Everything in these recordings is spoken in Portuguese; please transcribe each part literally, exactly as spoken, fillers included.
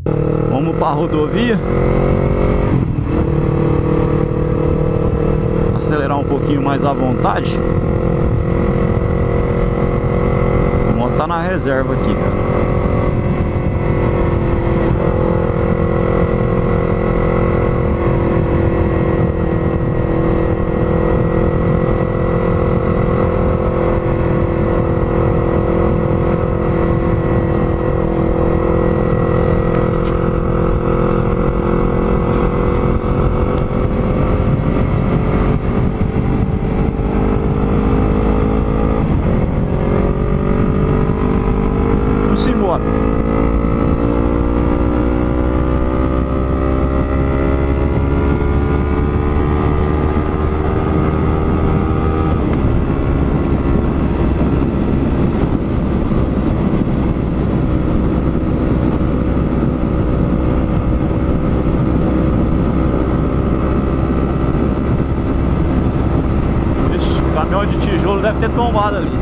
Vamos para a rodovia. Acelerar um pouquinho mais à vontade. A moto tá na reserva aqui, cara. Caminhão de tijolo deve ter tombado ali.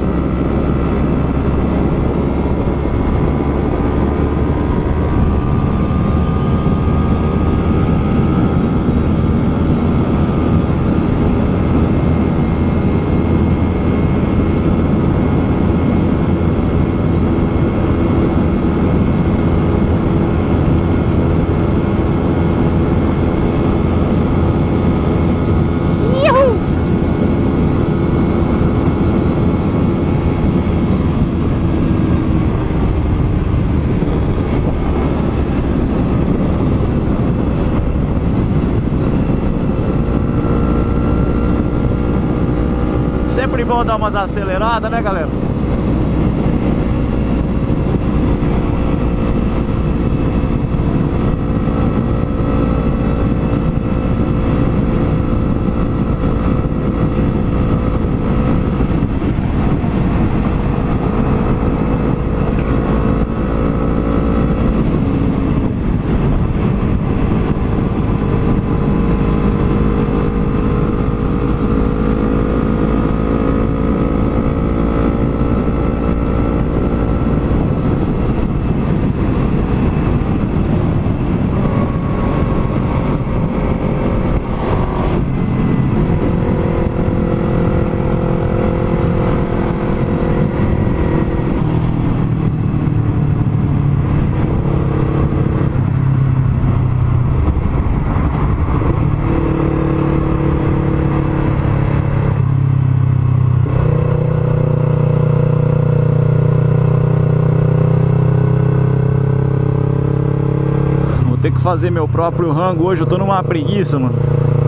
Sempre bom dar umas aceleradas, né, galera? Ter que fazer meu próprio rango hoje, eu tô numa preguiça, mano.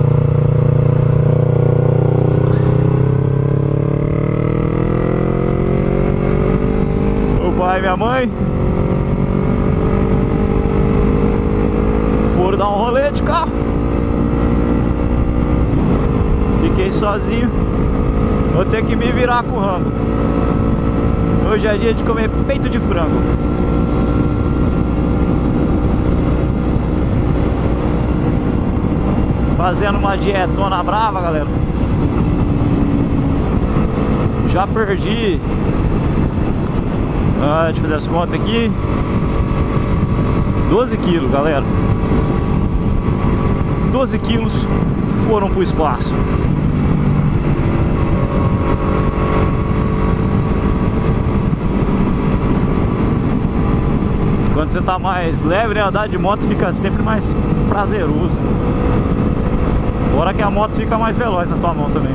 Meu pai e minha mãe foram dar um rolê de carro. Fiquei sozinho. Vou ter que me virar com o rango. Hoje é dia de comer peito de frango. Fazendo uma dietona brava, galera. Já perdi, ah, deixa eu fazer as contas aqui, doze quilos, galera. doze quilos foram pro espaço. Quando você tá mais leve, né, andar de moto fica sempre mais prazeroso. Fora que a moto fica mais veloz na tua mão também.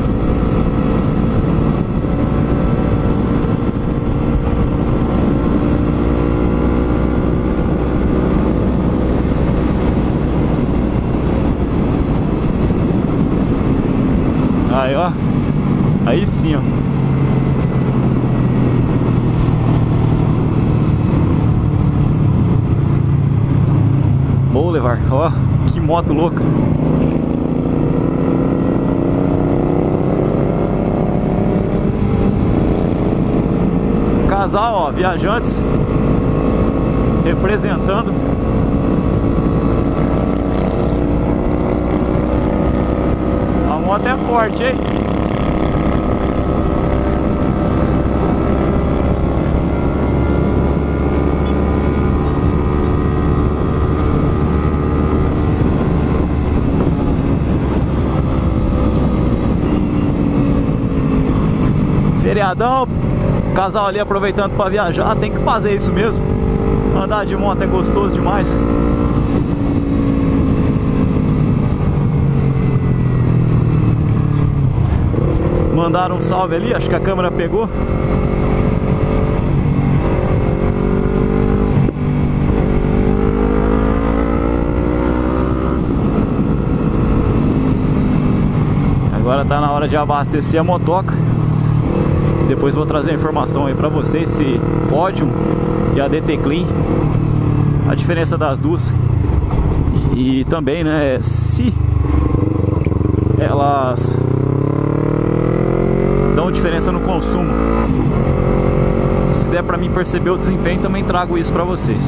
Aí, ó. Aí sim, ó. Boulevard, ó. Que moto louca. Casal, ó, viajantes representando. A moto é forte, hein? Feriadão, casal ali aproveitando para viajar, tem que fazer isso mesmo. Andar de moto é gostoso demais. Mandaram um salve ali, acho que a câmera pegou. Agora tá na hora de abastecer a motoca. Depois vou trazer a informação aí pra vocês se Podium e a D T Clean, a diferença das duas. E também, né, se elas dão diferença no consumo. Se der pra mim perceber o desempenho, também trago isso pra vocês.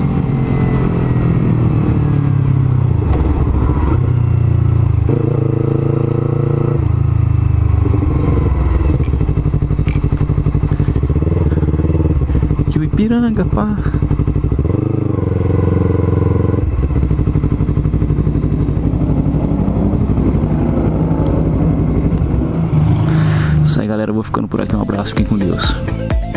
Que o Ipiranga, pá. Isso aí, galera, eu vou ficando por aqui. Um abraço, fiquem com Deus.